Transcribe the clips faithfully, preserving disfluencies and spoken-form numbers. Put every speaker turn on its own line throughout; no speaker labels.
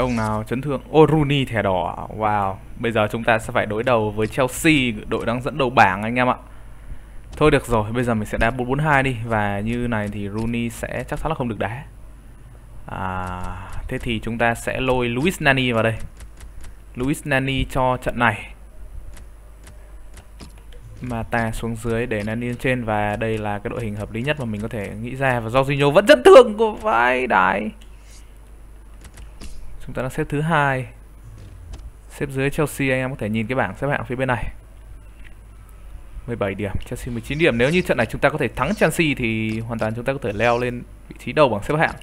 ông nào chấn thương. Ô, Rooney thẻ đỏ. Wow. Bây giờ chúng ta sẽ phải đối đầu với Chelsea, đội đang dẫn đầu bảng anh em ạ. Thôi được rồi, bây giờ mình sẽ đá bốn bốn hai đi. Và như này thì Rooney sẽ chắc chắn là không được đá. à, Thế thì chúng ta sẽ lôi Luis Nani vào đây. Luis Nani cho trận này. Mata xuống dưới để Nani lên trên. Và đây là cái đội hình hợp lý nhất mà mình có thể nghĩ ra. Và Jorginho vẫn chấn thương của vai đái. Chúng ta đang xếp thứ hai. Xếp dưới Chelsea, anh em có thể nhìn cái bảng xếp hạng phía bên này. mười bảy điểm, Chelsea mười chín điểm. Nếu như trận này chúng ta có thể thắng Chelsea thì hoàn toàn chúng ta có thể leo lên vị trí đầu bảng xếp hạng.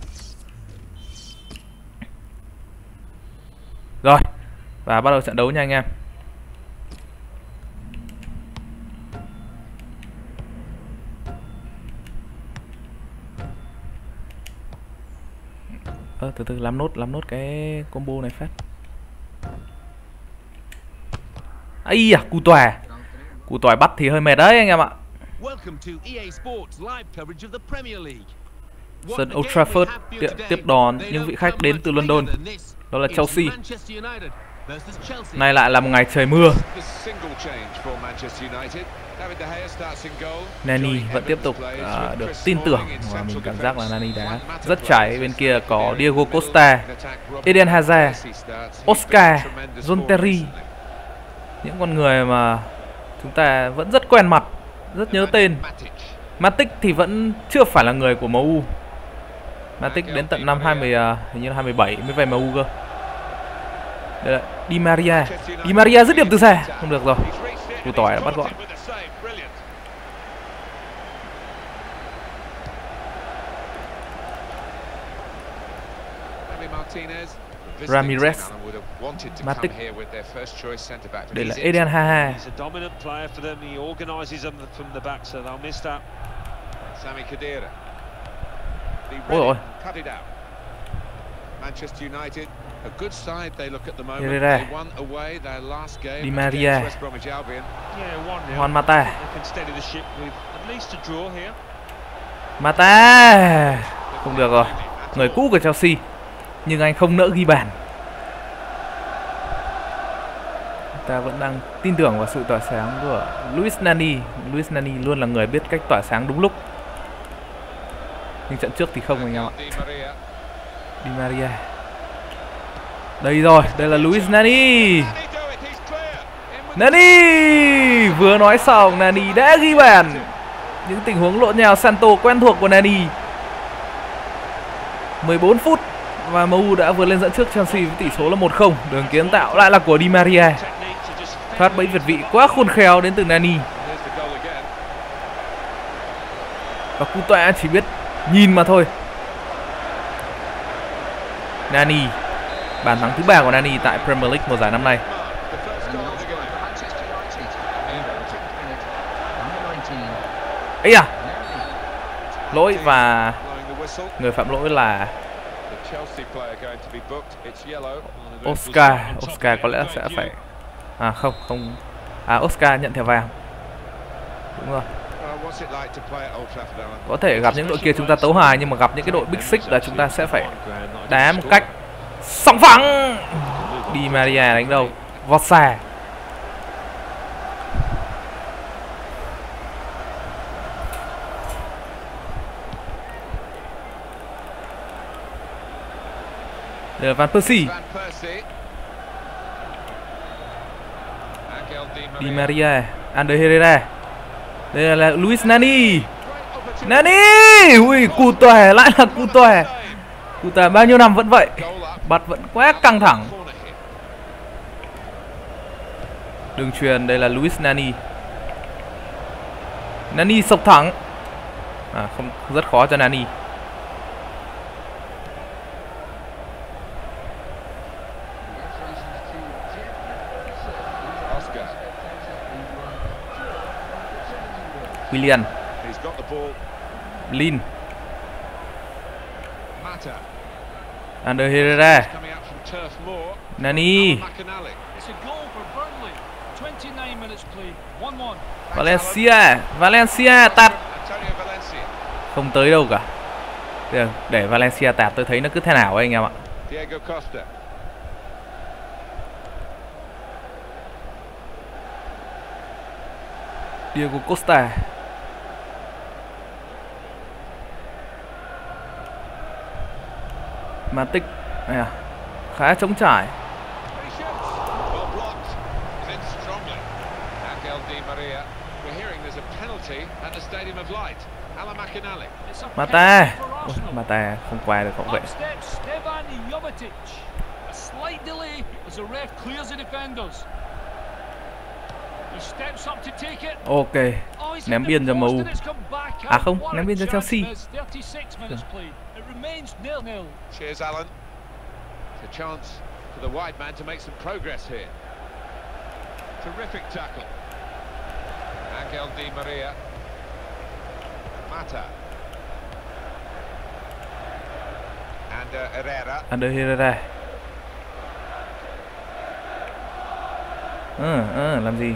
Rồi, và bắt đầu trận đấu nha anh em. Ơ, từ từ làm nốt, làm nốt cái combo này phát. Ây à, cú tòa. Cú tòa bắt thì hơi mệt đấy anh em ạ. Sân Old Trafford tiếp đón những vị khách đến từ London. Đó là Chelsea. Nay lại là một ngày trời mưa. Nani vẫn tiếp tục uh, được tin tưởng. Và mình cảm giác là Nani đá rất cháy. Bên kia có Diego Costa, Eden Hazard, Oscar, John Terry. Những con người mà chúng ta vẫn rất quen mặt, rất nhớ tên. Matic thì vẫn chưa phải là người của em u. Matic đến tận năm hai mươi, uh, hình như là hai mươi bảy mới về em u cơ. Đây là Di Maria. Di Maria dứt điểm từ xa. Không được rồi. Cú tỏi đã bắt gọn. Ramirez, Matic. Đây là Eden Hazard. Ôi ôi. Herrera, Di Maria, Juan Mata. Mata. Không được rồi. Người cũ của Chelsea. Nhưng anh không nỡ ghi bàn. Ta vẫn đang tin tưởng vào sự tỏa sáng của Luis Nani. Luis Nani luôn là người biết cách tỏa sáng đúng lúc. Nhưng trận trước thì không anh em ạ. Di Maria. Đây rồi, đây là Luis Nani. Nani vừa nói xong, Nani đã ghi bàn. Những tình huống lộn nhào Santo quen thuộc của Nani. mười bốn phút và em u đã vượt lên dẫn trước Chelsea với tỷ số là một không. Đường kiến tạo lại là của Di Maria. Thoát bẫy việt vị quá khôn khéo đến từ Nani. Và cú tọa chỉ biết nhìn mà thôi. Nani. Bàn thắng thứ ba của Nani tại Premier League mùa giải năm nay. Ấy à. Lỗi và người phạm lỗi là Oscar. Oscar có lẽ sẽ phải à không không à Oscar nhận thẻ vàng. Đúng rồi. Có thể gặp những đội kia chúng ta tấu hài, nhưng mà gặp những cái đội Big Six là chúng ta sẽ phải đá một cách sòng phẳng. Di Maria đánh đâu vọt xa. Đây là Van Persie. Di Maria, Ander Herrera. Đây là Luis Nani. Nani, ui, cú tòe, lại là cú tòe. Cú tòe bao nhiêu năm vẫn vậy. Bắt vẫn quá căng thẳng. Đường truyền, đây là Luis Nani. Nani sộc thẳng. À, không, rất khó cho Nani. Willian. Lin. Ander Herrera. Nani. Valencia. Valencia tạt. Không tới đâu cả. Để Valencia tạt tôi thấy nó cứ thế nào ấy anh em ạ.
Diego Costa.
Diego Costa. Matic. À, khá trống trải. Mata. Mata không qua được hậu vệ. Ok, ném biên cho em u. À không, ném biên cho Chelsea.
Cheers, Alan. It's a chance for the wide man to make some progress here. Terrific tackle. Angel Di Maria. Mata. And uh, Herrera.
Ander Herrera. Ừ, ừ, làm gì?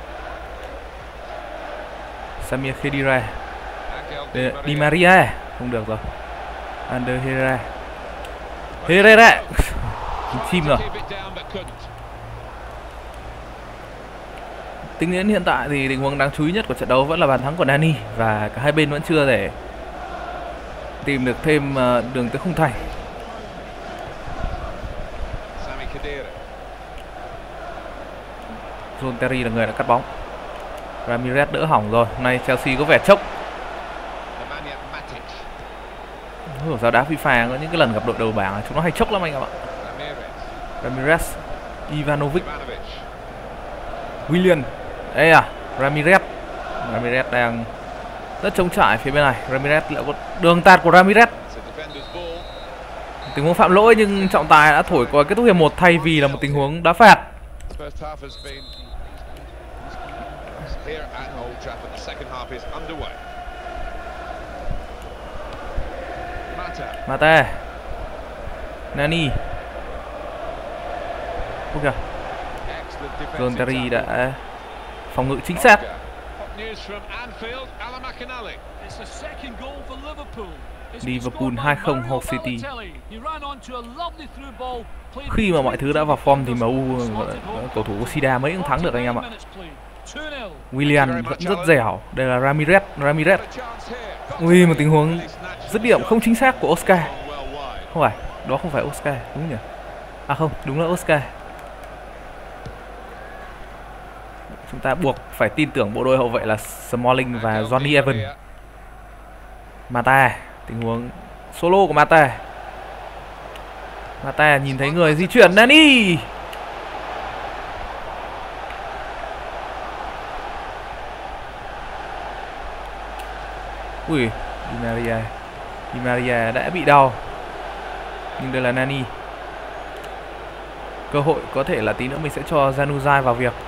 Samir Khedira. Di Maria. Không được rồi. Ander Herrera. Herrera. Chim rồi. Tính đến hiện tại thì tình huống đáng chú ý nhất của trận đấu vẫn là bàn thắng của Nani. Và cả hai bên vẫn chưa thể tìm được thêm đường tới khung thành. John Terry là người đã cắt bóng. Ramirez đỡ hỏng rồi. Hôm nay Chelsea có vẻ chốc. Hiểu sao đá FIFA có những cái lần gặp đội đầu bảng chúng nó hay chốc lắm anh em ạ. Ramirez, Ivanovic, Willian. Đây à, Ramirez. Ramirez đang rất trống trải phía bên này. Ramirez lại có đường tạt của Ramirez. Tình huống phạm lỗi nhưng trọng tài đã thổi qua kết thúc hiệp một thay vì là một tình huống đá phạt. Mata. Nani. Ok. John Terry đã phòng ngự chính xác. Liverpool hai không Hull City. Khi mà mọi thứ đã vào form thì em u cầu thủ của Sida mấy cũng thắng được anh em ạ. Willian vẫn rất dẻo. Đây là Ramirez. Ramirez. Ui, một tình huống dứt điểm không chính xác của Oscar. Không phải, đó không phải Oscar, đúng nhỉ? À không, đúng là Oscar. Chúng ta buộc phải tin tưởng bộ đôi hậu vệ là Smalling và Johnny Evans. Mata, tình huống solo của Mata. Mata nhìn thấy người di chuyển. Nani. Ui, Di Maria. Di Maria đã bị đau. Nhưng đây là Nani. Cơ hội có thể là tí nữa mình sẽ cho Januzaj vào việc.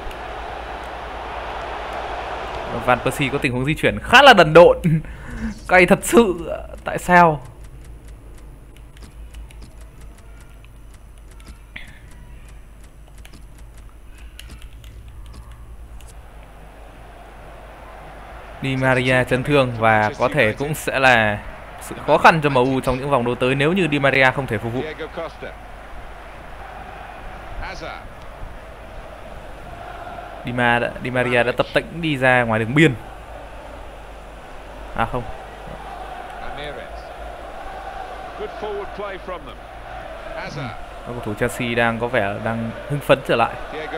Van Persie có tình huống di chuyển khá là đần độn. Cay thật sự. Tại sao? Di Maria chấn thương và có thể cũng sẽ là sự khó khăn cho em u trong những vòng đấu tới nếu như Di Maria không thể phục vụ. Di, Ma đã, Di Maria đã tập tễnh đi ra ngoài đường biên. À không. Các cầu thủ Chelsea đang có vẻ đang hưng phấn trở lại.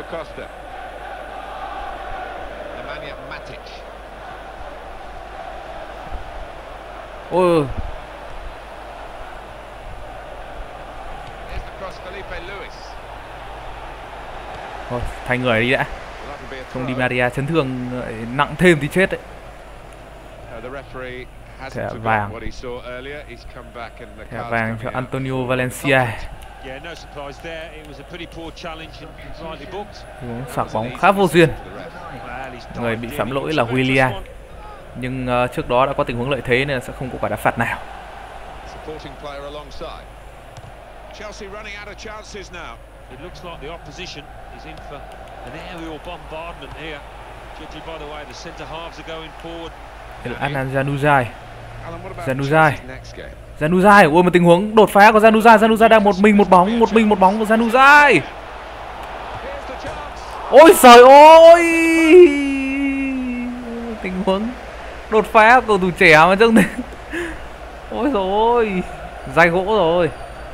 Ôi. Thôi, thay người đi đã. Không Di Maria chấn thương nặng thêm thì chết đấy. Thẻ vàng. Thẻ vàng cho Antonio Valencia. Phạt bóng khá vô duyên. Người bị phạm lỗi là Willian. Nhưng uh, trước đó đã có tình huống lợi thế nên sẽ không có quả đá phạt nào. Đây là Adnan Januzaj. Januzaj. Januzaj, ôi một tình huống đột phá của Januzaj. Januzaj đang một mình một bóng, một mình một bóng của Januzaj. Ôi trời ơi, tình huống đột phá của cầu thủ trẻ mà trông này. Ôi trời ơi, dai gỗ rồi.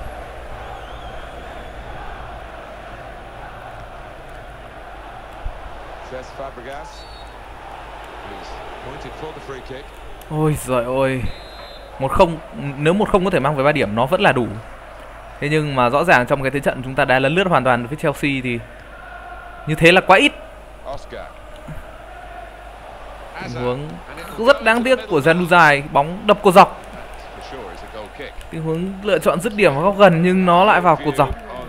Ôi giời ơi, một không, nếu một không có thể mang về ba điểm nó vẫn là đủ. Thế nhưng mà rõ ràng trong cái thế trận chúng ta đã lấn lướt hoàn toàn với Chelsea thì như thế là quá ít. Tình huống rất đáng tiếc của Januzaj, bóng đập cột dọc. Tình huống lựa chọn dứt điểm vào góc gần nhưng nó lại vào cột dọc.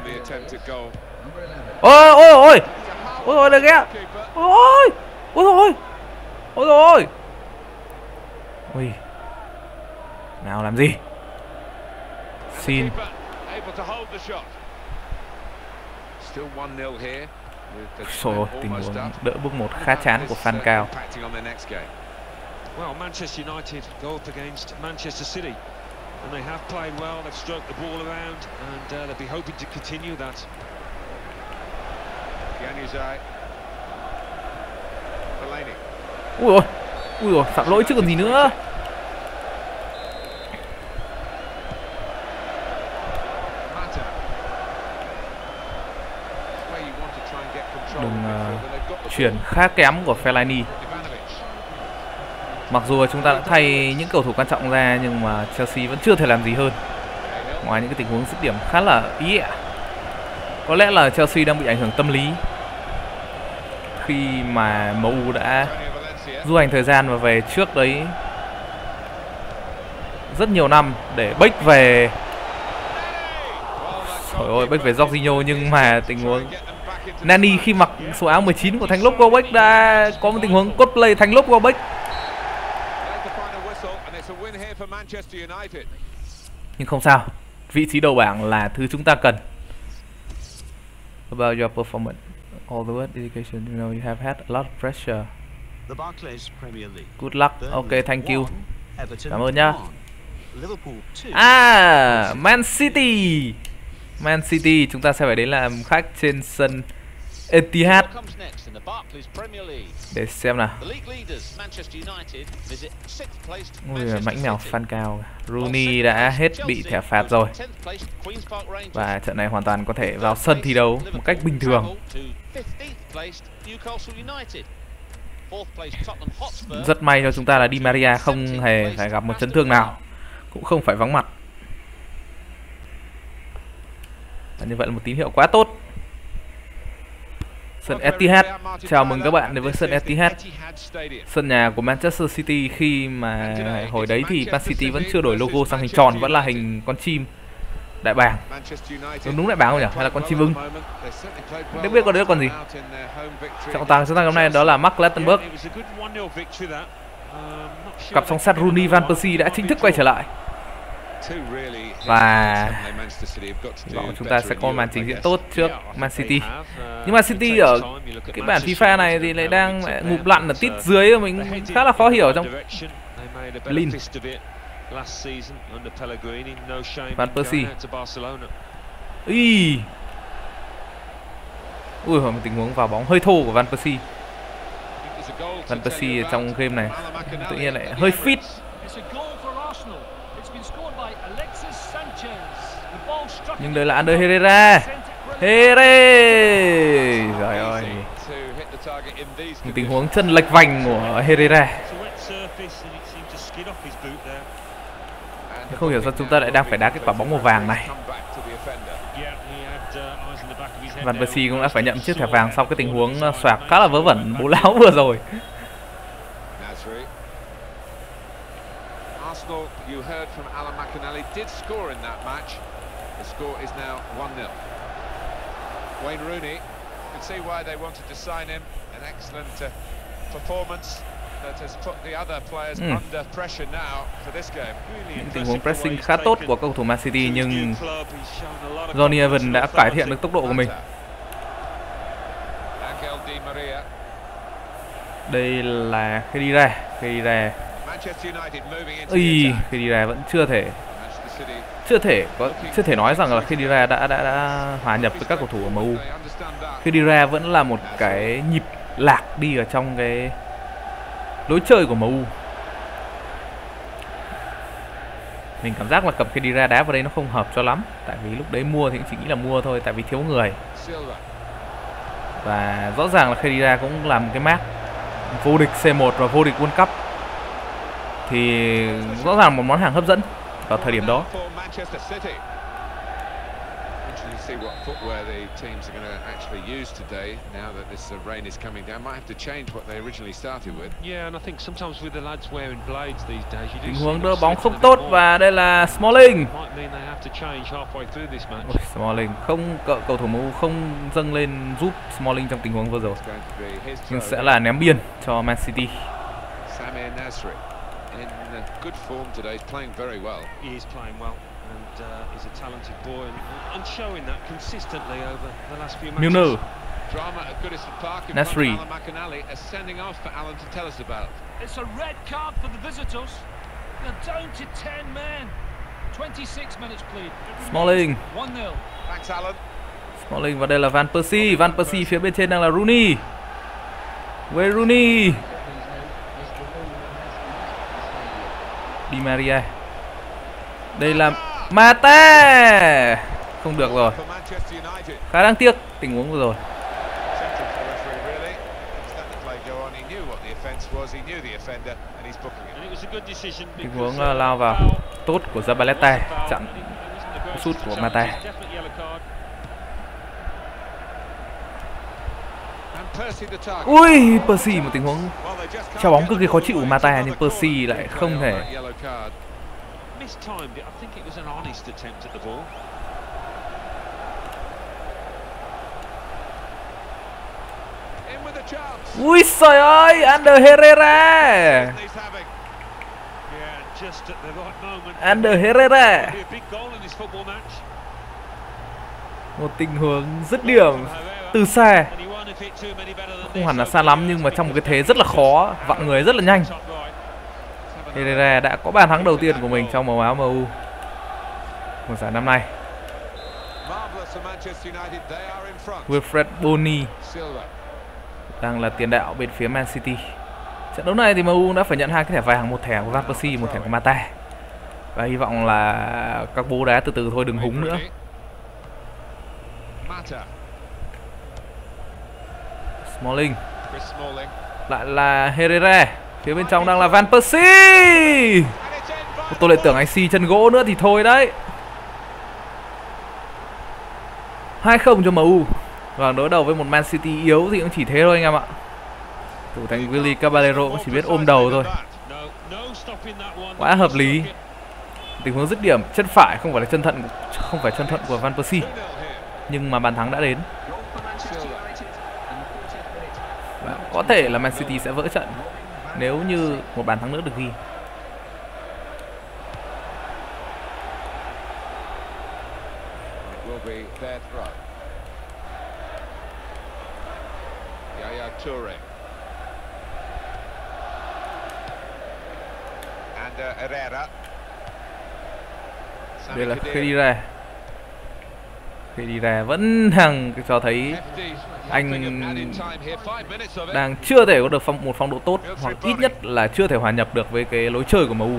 Ôi ôi ôi, ôi ôi đây kìa, ôi ôi ôi ôi ôi ôi, nào làm gì? Xin. Trời ơi, tình huống đỡ bước một khá chán của Falcao.
Well, Manchester United go up against Manchester City, and they have played well. They've stroked the ball around, and uh, they'll be hoping to continue that.
Januzaj. Fellaini.
Ui ôi, ui ôi, phạm lỗi chứ còn gì nữa. Đừng uh, chuyển khá kém của Fellaini. Mặc dù chúng ta đã thay những cầu thủ quan trọng ra nhưng mà Chelsea vẫn chưa thể làm gì hơn ngoài những cái tình huống dứt điểm khá là ý ạ. Có lẽ là Chelsea đang bị ảnh hưởng tâm lý khi mà em u đã du hành thời gian và về trước đấy rất nhiều năm để bếch về. Trời ơi, bếch về Jorginho, nhưng mà tình huống Nani khi mặc số áo mười chín của Thanh Lốp Welbeck đã có một tình huống cosplay Thanh Lốp Welbeck. Nhưng không sao, vị trí đầu bảng là thứ chúng ta cần. About your performance, all the word education, you know you have had a lot of pressure. Good luck. Ok, thank you. Cảm ơn nhá. À, Man City. Man City chúng ta sẽ phải đến làm khách trên sân Etihad để xem nào. Ui, mãnh mèo Falcao. Rooney đã hết bị thẻ phạt rồi và trận này hoàn toàn có thể vào sân thi đấu một cách bình thường. Rất may cho chúng ta là Di Maria không hề phải gặp một chấn thương nào, cũng không phải vắng mặt. Và như vậy là một tín hiệu quá tốt. Sân Etihad, chào mừng các bạn đến với sân Etihad, sân nhà của Manchester City. Khi mà hồi đấy thì Man City vẫn chưa đổi logo sang hình tròn, vẫn là hình con chim đại bàng. Đúng, đúng đại bàng không nhỉ? Hay là con chim ưng? Không biết con đấy là con gì. Trọng tài chúng ta hôm nay đó là Mark Clattenburg. Cặp song sắt Rooney Van Persie đã chính thức quay trở lại. Và chúng ta sẽ có màn trình diễn tốt trước Man City. Nhưng mà City ở cái bản FIFA này thì lại đang ngụp lặn ở tít dưới, mình khá là khó hiểu trong Lin. Van Persie. Ý. Ui, một tình huống vào bóng hơi thô của Van Persie. Van Persie trong game này tự nhiên lại hơi fit. Nhưng đây là Ander Herrera. Herrera. Trời ơi, một tình huống chân lệch vành của Herrera. Không hiểu sao chúng ta lại đang phải đá cái quả bóng màu vàng này. Van Persie cũng đã phải nhận chiếc thẻ vàng sau cái tình huống xoạc khá là vớ vẩn bố láo vừa rồi.
Arsenal, you heard from Alan McInally, did score in that match. The score is now one nil. Wayne Rooney, you can see why they wanted to sign him. An excellent uh, performance that has put the other players mm. under pressure now for this game.
Những tình huống pressing khá tốt của cầu thủ Man City, nhưng Johnny Evans đã cải thiện được tốc độ của mình. Đây là Khedira. Khedira Ui, Khedira vẫn chưa thể chưa thể có chưa thể nói rằng là Khedira đã đã đã hòa nhập với các cầu thủ ở em u. Khedira vẫn là một cái nhịp lạc đi ở trong cái lối chơi của em u. Mình cảm giác là cầm Khedira đá vào đây nó không hợp cho lắm. Tại vì lúc đấy mua thì cũng chỉ nghĩ là mua thôi, tại vì thiếu người. Và rõ ràng là Khedira cũng làm cái mác vô địch xê một và vô địch World Cup. Thì rõ ràng một món hàng hấp dẫn vào thời điểm đó.
See what footwear the teams are going to actually use today now that this uh, rain is coming down. Might have to change what they originally started with.
Yeah, and I think sometimes with the lads wearing blades these days, you do
tình huống đỡ bóng không tốt và đây là Smalling.
Might mean they have to change halfway through this match.
Ôi, Smalling không cậu cầu thủ em u không dâng lên giúp Smalling trong tình huống vừa rồi. Nhưng sẽ là ném biên cho Man City.
Samir Nasri in good form today, playing very well.
He is playing well. And uh, he's a talented boy and, and showing that consistently over the last few matches.
Milner.
Drama at Goodison Park in
Nasri.
front of Alan McInally, a sending off for Alan to tell us about.
It's a red card for the visitors. They're down to ten men. twenty-six minutes played.
Smalling.
one nil.
Thanks Alan.
Smalling và đây là Van Persie. Van Persie phía bên trên đang là Rooney. Wayne Rooney. Di Maria. Đây là Mate. Không được rồi. Khá đáng tiếc tình huống vừa rồi. Tình huống uh, lao vào tốt của Zabaleta, chặn sút của Mate. Ui, Persie một tình huống trao bóng cực kỳ khó chịu của Mate nhưng Persie lại không thể.
Mistimed it. I think it was an honest attempt at the ball.
In with a chance.
Ui trời ơi, Ander Herrera.
Yeah, just at the right moment.
Ander Herrera.
A big goal in this football match.
Một tình huống dứt điểm từ xa. Không hẳn là xa lắm nhưng mà trong một cái thế rất là khó, vặn người rất là nhanh. Herrera đã có bàn thắng đầu tiên của mình trong màu áo em u mùa giải năm nay. Wilfred Bony đang là tiền đạo bên phía Man City. Trận đấu này thì em u đã phải nhận hai cái thẻ vàng, một thẻ của Van Persie, một thẻ của Mata. Và hy vọng là các bố đá từ từ thôi, đừng húng nữa. Smalling. Lại là Herrera. Phía bên trong đang là Van Persie. Tôi lại tưởng anh xi chân gỗ nữa thì thôi đấy. hai không cho em u. Và đối đầu với một Man City yếu thì cũng chỉ thế thôi anh em ạ. Thủ thành Willy Caballero cũng chỉ biết ôm đầu thôi. Quá hợp lý. Tình huống dứt điểm chân phải, không phải là chân thuận, không phải chân thuận của Van Persie. Nhưng mà bàn thắng đã đến. Và có thể là Man City sẽ vỡ trận nếu như một bàn thắng nữa được ghi. Đây là Khedira. Khedira vẫn đang cho thấy anh đang chưa thể có được phong, một phong độ tốt, hoặc ít nhất là chưa thể hòa nhập được với cái lối chơi của em u.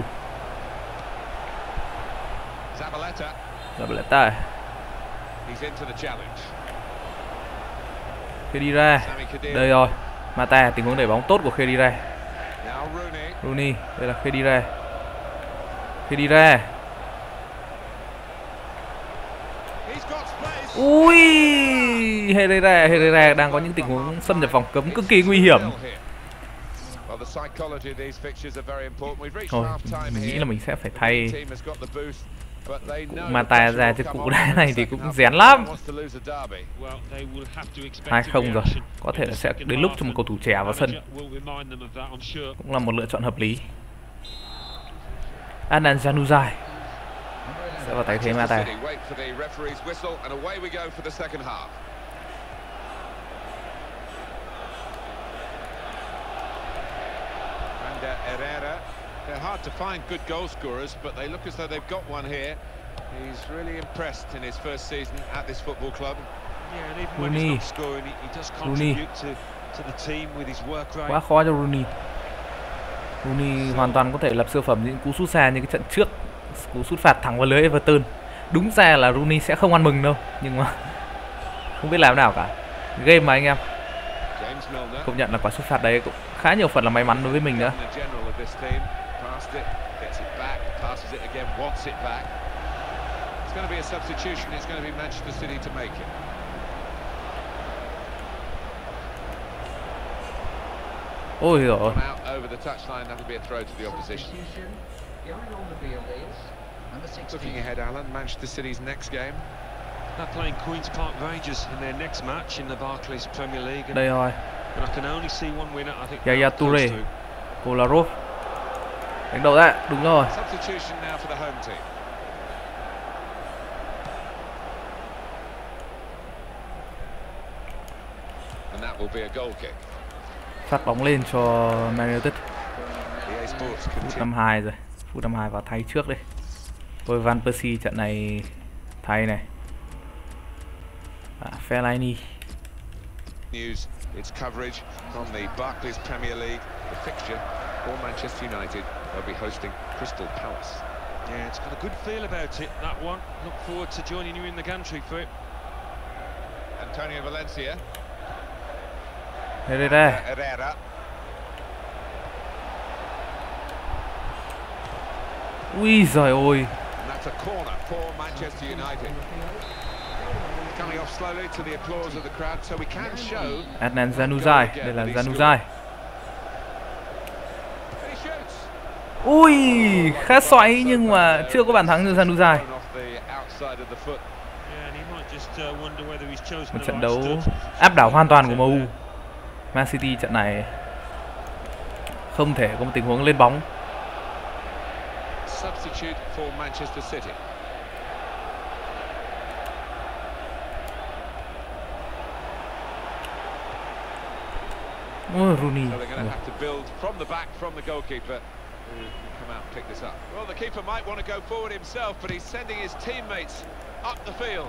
Zabaleta. Khedira. Đây rồi. Mata, tình huống đẩy bóng tốt của Khedira. Rooney, đây là Khedira. Khedira. Ui, Herrera, Herrera đang có những tình huống xâm nhập vòng cấm cực kỳ nguy hiểm. Thôi, mình nghĩ là mình sẽ phải thay Mata ra, chứ cụ đá này thì cũng rén lắm. hai không rồi, có thể là sẽ đến lúc cho một cầu thủ trẻ vào sân. Cũng là một lựa chọn hợp lý. Adnan Januzaj sẽ vào thay thế Mata.
They're hard to find good goal scorers, but they look as though they've got one here. He's really impressed in his first season at this football club.
Yeah, and even when he's not scoring, he, he does contribute to to the team with his work rate.
Quá khó cho Rooney. Rooney hoàn toàn có thể lập siêu phẩm những cú sút xa như cái trận trước, cú sút phạt thẳng vào lưới Everton. Đúng ra là Rooney sẽ không ăn mừng đâu, nhưng mà không biết làm nào cả. Game mà anh em. Công nhận là quả sút phạt đấy cũng khá nhiều phần là may mắn đối với mình nữa.
It's going to be a substitution. It's going to be Manchester City to make it.
Ôi giời ơi.
Over the touchline, that'll be a throw to the opposition. Looking ahead, Alan, Manchester City's next game.
They're playing Queen's Park Rangers in their next match in the Barclays Premier League.
Đây rồi.
And I can only see one winner, I think.
Yaya Toure, Kolarov. Đánh đầu ra, đúng rồi.
Substitution now for the home team. And that will be a goal kick.
Phát bóng lên cho Man United. Phút năm hai rồi. Phút năm hai vào thay trước đi. Tôi Van Persie trận này thay này. À, Fellaini.
News, its coverage from the Barclays Premier League, the fixture for Manchester United. They'll be hosting Crystal Palace.
Yeah, it's got a good feel about it, that one. Look forward to joining you in the gantry for it.
Antonio Valencia.
Herrera.
Herrera.
Ui giời ơi.
That's a corner for Manchester United. Coming off slowly to the applause of the crowd, so we can show.
Adnan Januzaj, đây là Januzaj. Ui, khá xoáy nhưng mà chưa có bàn thắng cho Januzaj. Một trận đấu áp đảo hoàn toàn của em u. Man City trận này không thể có một tình huống lên bóng.
Substitute for Manchester City.
Oh, Rooney.
So they're going to have to build from the back, from the goalkeeper, who can come out and pick this up. Well, the keeper might want to go forward himself, but he's sending his teammates up the field.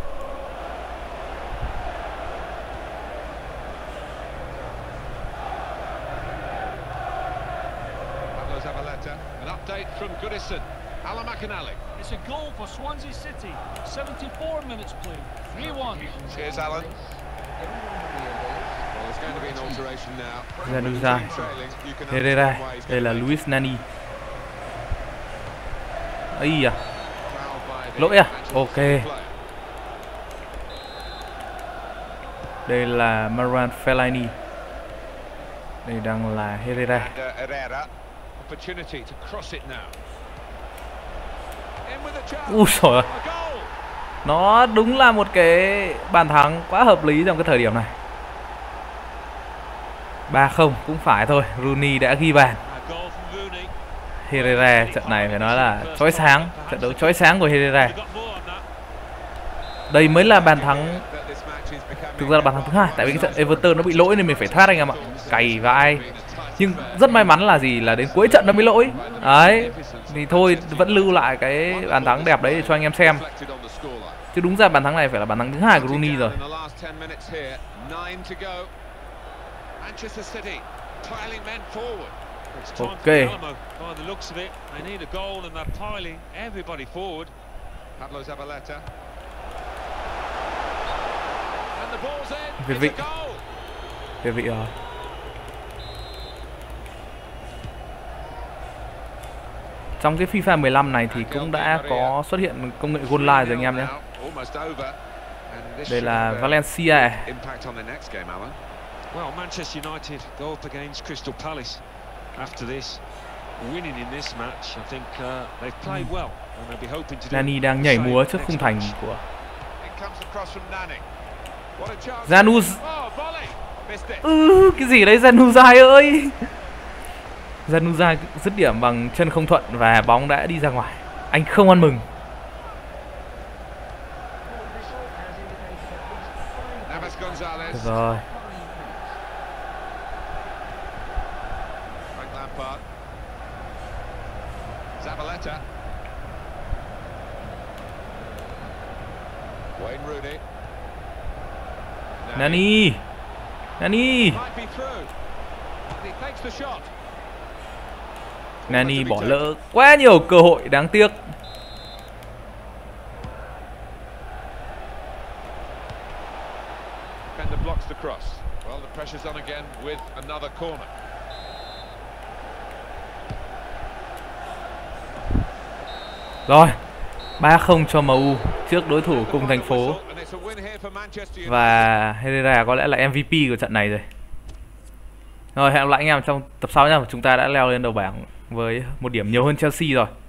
Pablo Zabaleta, an update from Goodison. Alan McInally.
It's a goal for Swansea City. seventy-four minutes played. three one.
Cheers, Alan.
Januzaj, Herrera, đây là Luis Nani. Ấy à, lỗi à, ok. Đây là Marouane Fellaini. Đây đang là Herrera. Ui trời ơi, nó đúng là một cái bàn thắng quá hợp lý trong cái thời điểm này. ba không cũng phải thôi, Rooney đã ghi bàn. Herrera trận này phải nói là chói sáng, trận đấu chói sáng của Herrera. Đây mới là bàn thắng, thực ra là bàn thắng thứ hai, tại vì cái trận Everton nó bị lỗi nên mình phải thoát anh em ạ, cày vãi. Nhưng rất may mắn là gì, là đến cuối trận nó mới lỗi. Đấy, thì thôi vẫn lưu lại cái bàn thắng đẹp đấy để cho anh em xem. Chứ đúng ra bàn thắng này phải là bàn thắng thứ hai của Rooney rồi. Ok. Việt vị. Việt vị rồi. Trong cái FIFA mười lăm này thì cũng đã có xuất hiện công nghệ goal line rồi anh em nhé. Đây là Valencia.
Well, Manchester United go up against Crystal Palace after this, winning in this match. I think uh, they've played well and they'll be hoping to do.
Nani đang nhảy múa trước khung thành của Januz. Ừ, cái gì đấy Januzaj ơi. Januzaj dứt điểm bằng chân không thuận và bóng đã đi ra ngoài. Anh không ăn mừng. Được rồi.
Wayne Rooney.
Nani. Nani.
Might be through. He takes the shot.
Nani bỏ lỡ quá nhiều cơ hội đáng tiếc.
Defender blocks the cross. Well, the pressure's on again with another corner.
Rồi, ba không cho em u trước đối thủ cùng thành phố. Và Herrera có lẽ là em vê pê của trận này rồi. Rồi, hẹn gặp lại anh em trong tập sau nha. Chúng ta đã leo lên đầu bảng với một điểm nhiều hơn Chelsea rồi.